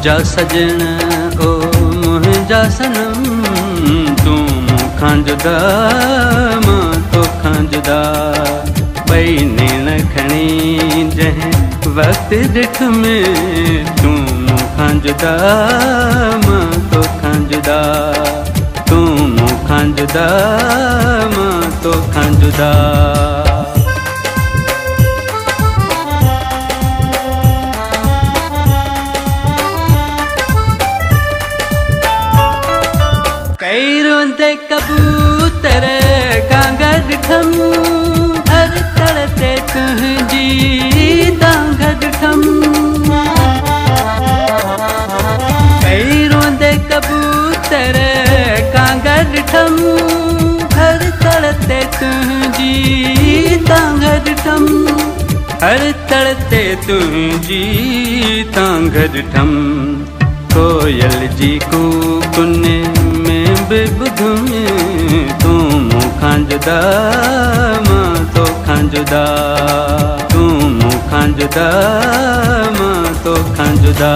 मुझा सजन ओ मुझा सनम तू मूंखां जुदा मां तोखां जुदा बई नेण खणी जंहिं वक्त ॾिठ में तू मूंखां जुदा मां तोखां जुदा तू मूंखां जुदा मां तोखां जुदा। रोंदे कबूतर कांगा ॾिठम हर तड़ ते तुंहिंजी तांग ॾिठम कई रोंदे कबूतर कांगा ॾिठम हर तड़ ते तुंहिंजी तांग ॾिठम हर तड़ ते तुंहिंजी तांग ॾिठम कोयल जी कूकुन में बि ॿुधुम तू मूंखां जुदा मां तोखां जुदा तू मूंखां जुदा मां तोखां जुदा।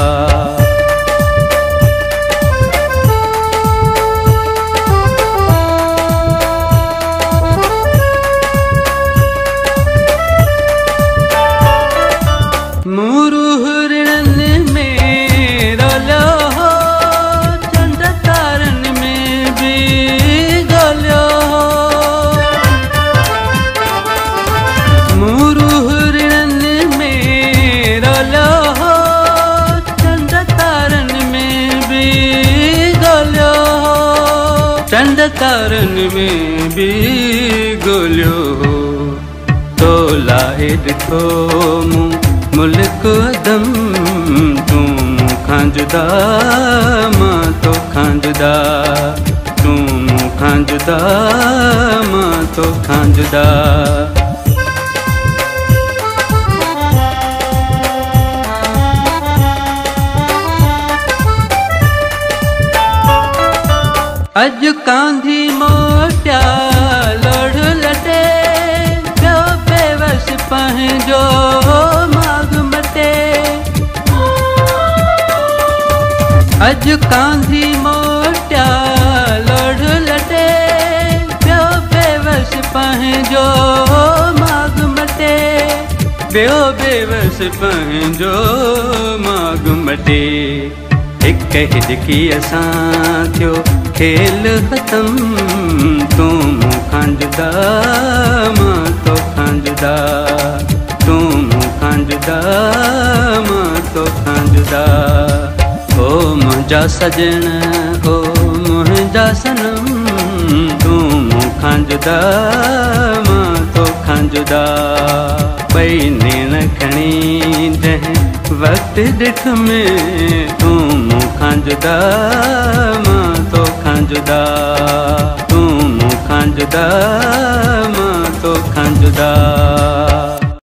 चंद तारन में भी गोलियो तो लाए ॾिठो मूं मुल्क अदम तू मूंखां जुदा मां तोखां जुदा तू मूंखां जुदा मां तोखां जुदा। अज कांधी मोटिया लोढ़ लटे पियो बेवस पंहिंजो माग मटे अज कांधी मोटिया लोढ़ लटे पियो बेवस पंहिंजो माग मटे पियो बेवस पंहिंजो माग मटे हिक हिजकी असां थियो खेल ख़त्म तू मूंखां जुदा मां तोखां जुदा तू मूंखां जुदा मां तोखां जुदा ओ मुझा सजन ओ मुझा सनम तू मूंखां जुदा मां तोखां जुदा बई नेण खणी जंहिं वक्त ॾिठ में तू मूंखां जुदा मां तोखां जुदा तू मूंखां जुदा मां तोखां जुदा।